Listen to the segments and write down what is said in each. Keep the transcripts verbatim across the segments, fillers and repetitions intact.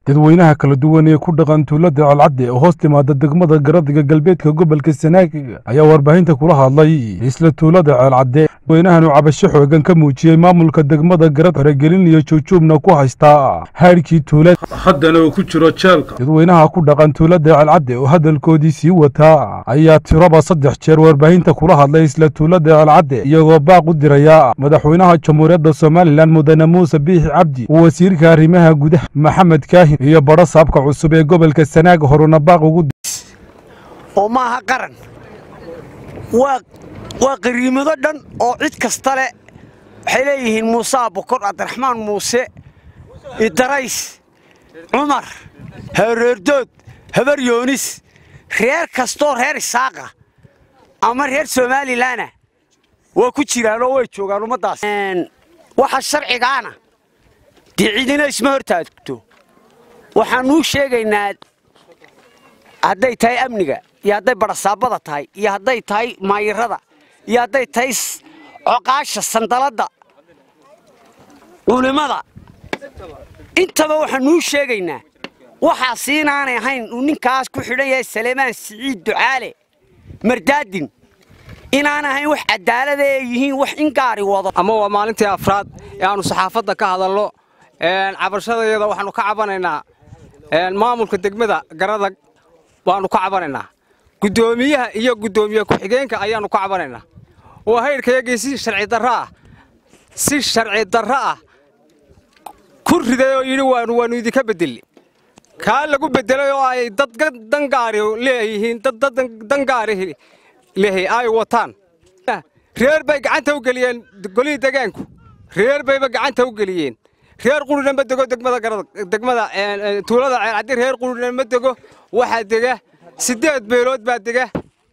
dadweynaha kala duwan ee ku dhaqan tuulada Ceelcadde oo hoos timaada degmada Garadiga galbeedka gobolka Sanaag ayaa warbaahinta kula hadlay isla tuulada Ceelcadde dadweynahan oo cabasho xoogan ka muujiyay maamulka degmada Garad faragelin iyo joojubna ku haysta hayrkii tuulada haddana uu ku jiro jeelka dadweynaha ku dhaqan tuulada Ceelcadde oo hadalkoodii sii wata ayaa tiraba saddex jeer warbaahinta kula hadlay isla tuulada Ceelcadde iyagoo baaq u diraya madaxweynaha Jamhuuriyadda Soomaaliland Mudane Muuse Biixi Cabdi oo wasiirka arrimaha gudaha Maxamed Kaahin iyo baro saabka cusub ee gobolka Sanaag horuna baaq ugu oo maaha qaran waa waa qariimado dhan oo cid kasta leh waxay leeyihiin Muuse Bokor Abdiraxmaan Muuse Idarays Umar Hareerdood Habar Yoonis reer kasto reer Isaaqa ama reer Soomaaliland waa ku jiraan oo way joogaan ummadaas waxa sharcigaana dicidina isma hortaagto waxaan u sheegaynaa hadday tahay amniga iyo hadday barasaabada tahay iyo hadday tahay maayirada iyo hadday tahay coqaasha sandalada culimada intaba waxaan u sheegaynaa waxa siinaanay ahayn ninkaas ku xidhan yahay Saleemaan Siciid Ducaale Mardaadin inaan ahayn wax cadaalad ah yihiin wax in gaari wado ama waa maalintii afraad ee aanu saxaafadda ka hadalno een cabashadayada waxaanu ka cabanaynaa een maamulka degmada Garadag waanu ka cabanaynaa gudoomiyaha iyo gudoomiye ku xigeenka ayaanu ka cabanaynaa oo hayrkayagii si sharci darro ah si sharci darro ah ku riday oo yiri waanu waanu idinka bedeli ka lagu bedelay oo ay dad dangaari leeyihiin dad dangaari leeyahay ay wataan reer bay gacanta u galiyeen golii deegaanku reer bay gacanta u galiyeen reer quruna ma dego degmada Garadag degmada tuulada Ceelcadde reer quruna ma dego waxa dega sideed beelood baa dega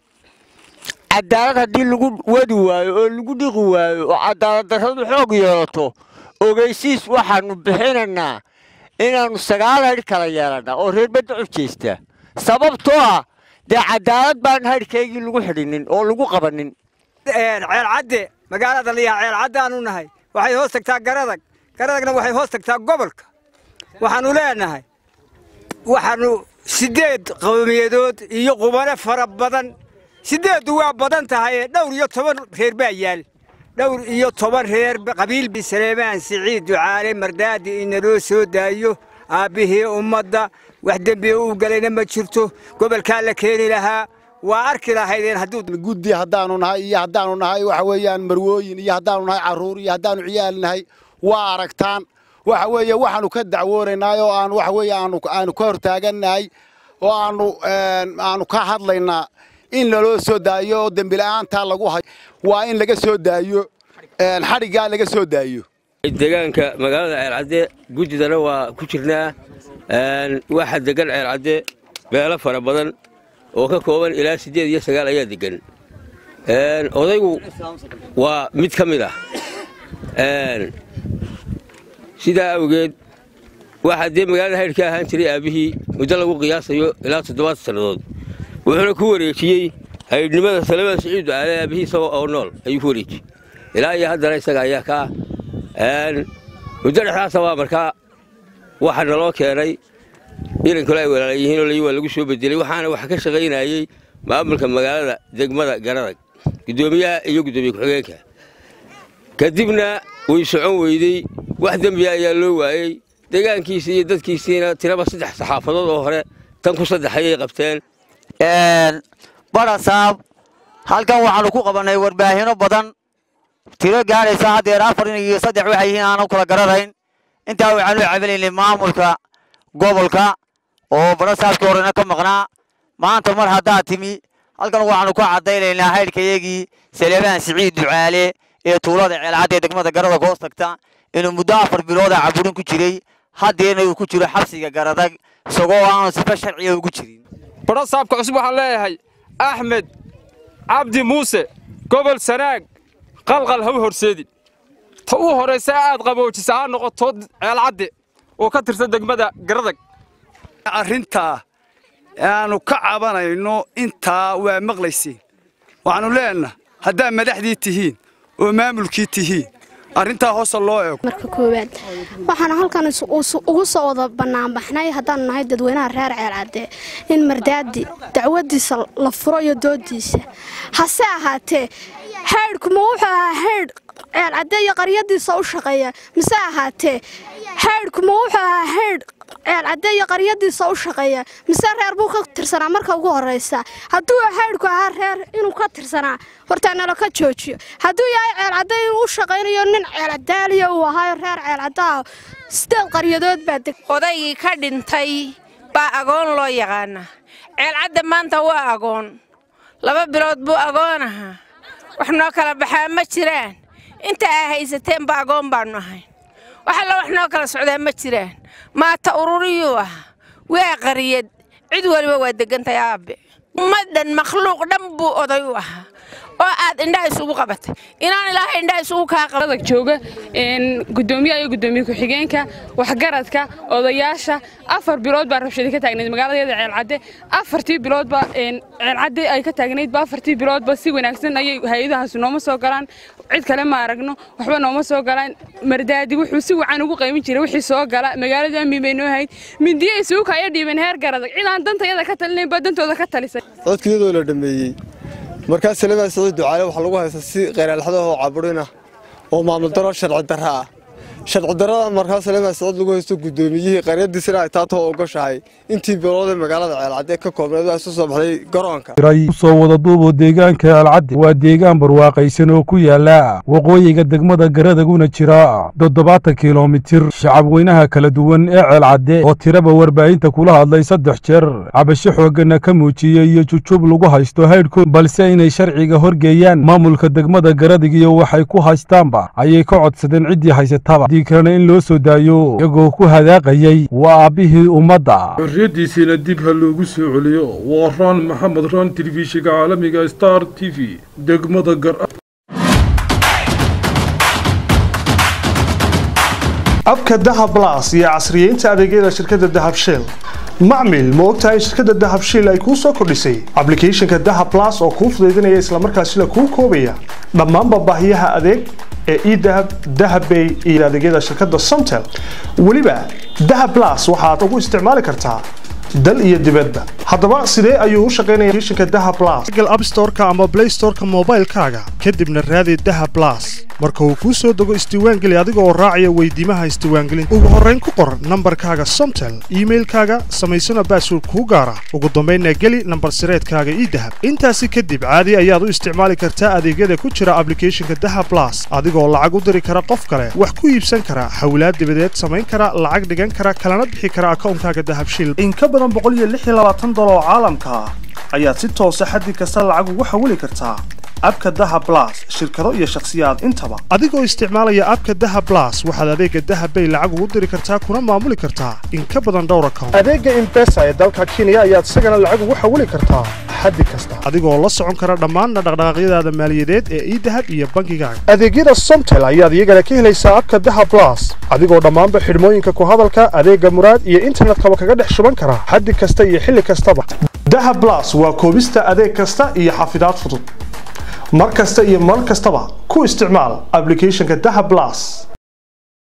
cadaalad hadii lagu wadi waayo oo lagu dhiqi waayo oo cadaalad darradu xoog yeelato ogeysiis waxaanu bixinaynaa inaanu sagaal hayr kala yeelana oo reer bad u jeesta sababtoo ah de cadaalad baan hayrkeygii lagu xidhinin oo lagu qabanin Ceelcadde magaalada liya Ceelcadde aanu nahay waxay hoos tagtaa Garadag Garadagna waxay hoos tagtaa gobolka waxaanu leenahay waxaanu sideed qowmiyadood iyo qubane fara badan sideed waa badan tahay dhowr iyo toban reer baa yaal dhowr iyo toban reer qabiil bi Saleemaan Siciid Ducaale Mardaadi in loo soo daayo aabihii ummadda wax dambi uu galayna ma jirto gobolka la keenay lahaa waa arki lahaydeen haduu guddi hadaanu nahay iyo hadaanu nahay waxa weeyaan marwooyin iyo hadaanu nahay caruur iyo hadaanu ciyaal nahay waa aragtaan waxa weeye waxaanu ka dacwoonaynaa oo aan waxa weeye aanu aanu ka hortaaganahay oo aanu aanu ka hadlaynaa in loo soo daayo dambi la'aanta lagu hay waa in laga soo daayo een xariga laga soo daayo deegaanka magaalada Ceelcadde gudidana waa ku jirnaa een waxa degan Ceelcadde beelo fara badan oo ka kooban ilaa sideed iyo sagaal ayaa degan een odaygu waa mid kamid ah een sida awgeed waxa de magaalada hayrka ahaan jiray aabihii muddo lagu qiyaasayo ilaa toddobaad sanadood wuxuu ku wareejiyay haydnimada Saleemaan Siciid Ducaale aabihii oo nool ayuu ku wareejiyay ilaa iyo hadda isaga ayaa ka een muddo dhaxaas waa markaa waxa naloo keenay irin kale ay walaalayeen oo leeyahay lagu soo bedelay waxaana wax ka shaqeynayay maamulka magaalada degmada Garadag gudoomiyaha iyo gudoomiye ku xigeenka kadibna way socon weyday wax dambi ayaa loo waayay deegaankiisa iyo dadkiisina tiraba saddex saxaafadood oo hore tan ku saddex ay qabteen een barasaab halkan waxaanu ku qabanay warbaahino badan tiro gaaraysa hadeer afar iyo saddex waxay yihiin aan kala garanayn inta waxaanu cabilaynay maamulka gobolka oo barasaabka horena ka maqnaa maanta mar hadaa timi halkan waxaanu ku cadeynaynaa hayrkayagii Saleemaan Siciid Ducaale ee tuulada Ceelcadde degmada Garadag hoos tagta inuu muddo afar bilood ah caburin ku jiray hadeena uu ku jiro xabsiga Garadag isagoo aan si sharci ah ugu jirin barasaabka cusub waxaan leeyahay Axmed Cabdi Muuse gobol Sanaag qalqal haw horseedin ta uu horeysa aad qaboojisa noqoto Ceelcadde oo ka tirsan degmada Garadag arrinta aanu ka cabanayno inta waa maqlaysay waxaanu leenahay hadaa madaxdii tihiin oo maamulkii tihiin arrintaa hoos loo eego marka koowaad waxaan halkan ugu soo wada banaan baxnay haddaan nahay dadweynaha reer Ceelcadde in mardaadi dacwadiisa la furo iyo doodiisa hase ahaatee heerku ma wuxuu ahaa heer Ceelcadde iyo qaryadiisa u shaqeeya mise ahaatee heerku ma wuxuu ahaa heer Ceelcadde iyo qaryadiisa u shaqeeya mise reer buu ka tirsanaa marka ugu horeysa hadduu heerku ahaa reer inuu ka tirsanaa horta nala ka joojiyo hadduu yahay Ceelcadde inuu u shaqeynayo nin Ceelcaddaaliya uu ahaa reer Ceelcadda sideed qaryadood baa deg odaygii ka dhintay baa agoon loo yaqaana Ceelcadde maanta waa agoon laba bilood buu agoon ahaa wax noo kala baxaa ma jiraan inta ay haysateen baa agoon baanu ahay waxa la wax noo kala socdaa ma jiraan maata ururiyo ah waa qariyad cid waliba waa degantay aabe ummadan makhluuq dhan buu oday u ahaa oo aad indhaha isugu qabatay inaan ilaahay indhaha isugu ka qabadag jooga in gudoomiyaha iyo gudoomiye ku xigeenka waxgaradka odayaasha afar bilood baa rabshada ka taagneed magaalada Ceelcadde afartii bilood baa in Ceelcadde ay ka taagneed baa afartii bilood baa si wanaagsan ay hay'adahaas nooma soo galaan cid kale ma aragno waxba nooma soo galaan mardaadi wuxuu si wacan ugu qaymin jiray wixii soo gala magaalada miimeeno hayd mindiye isugu ka dhiibeen heer garadag cid aan dantayada ka talinayn badantooda ka talisay dadkii la dhameeyay markaas salama Saciid Ducaale waxa lagu haystaa si qeyr alxadaha oo caburina oo maamul daro sharci darro ah sharci darrada markaas salama Saciid lagu haysto gudoomiyihii qaryadiisa ay taato oo gashay intii bilood magaalada Ceelcadde ka koobneed oo soo baxday garoonka soo wada duubo deegaanka Ceelcadde waa deegaan barwaaqaysan oo ku yaala waqooyiga degmada Garadaguna jira toddobaatan kiiloomitir shacab weynaha kala duwan ee Ceelcadde oo tiraba warbaahinta kula hadlay saddex jeer cabasho xoogana ka muujiyay iyo jujub lagu haysto heerku balse inay sharciga horgeeyaan maamulka degmada Garadag iyo waxay ku haystaanba ayay ka codsadeen cidii haysataba diikrana in loo soo daayo iyagoo ku hadaaqayay waa aabihii ummadda xorriyadiisina dib ha loogu soo celiyo waa raan maxamed raan telefishinka caalamiga Star T V degmada gar abka Dahab Plus iyo casriyeynta adeegyada shirkadda Dahab Shell macmiil ma ogtahay shirkadda Dahab Shell ay ku soo kordhisay application-ka Dahab Plus oo kuu fududeynaya isla markaasina kuu koobaya dhammaan baahiyaha adeeg ee e-Dahab Dahab Pay iyo adeegyada shirkadda Somtel waliba Dahab Plus waxaad ugu isticmaali kartaa dal iyo dibadda haddaba sidee ayuu u shaqeynayaa application-ka Dahab Plus Google App Store-ka ama Play Store-ka mobile-kaaga kadibna raadi Dahab Plus marka uu ku soo dago isdiiwaangeli adiga oo raacaya weydiimaha isdiiwaangelinta ugu horreyn ku qor nambarkaaga Somtel email-kaaga samaysana password kuu gaara ugu dambeynna geli nambar sireedkaaga e-Dahab intaasi kadib caadi ayaad u isticmaali kartaa adeegyada ku jira application-ka Dahab Plus adigoo lacag u diri kara qof kale wax ku iibsan kara hawlaad dibadeed samayn kara lacag dhigan kara kalana bixi kara account-kaaga Dahab Shell in ka badan boqol iyo lix iyo labaatan dolar oo caalamka ayaad si toos ah xaddi kasta lacag ugu xawili kartaa abka Dahab Plus shirkado iyo shakhsiyaad intaba adigoo isticmaalaya abka Dahab Plus waxaad adeega Dahab Pay lacag ugu diri kartaa kuna maamuli kartaa in ka badan dhowr account adeega M-Pesa ee dalka Kenya ayaad isagana lacag ugu xawili kartaa xaddi kasta adigoo la socon kara dhammaan dhaqdhaqaaqyadaada maaliyadeed ee e-Dahab iyo bangigaaga adeegyada Somtel ayaad iyagana ka helaysaa abka Dahab Plus adigoo dhammaanba xidhmooyinka ku hadalka adeega muraad iyo internetka kaga dhex shuban kara xaddi kasta iyo xilli kastaba Dahab Plus waa koobista adeeg kasta iyo xafidaad fudud mar kasta iyo mar kastaba ku isticmaal application-ka Dahab Plus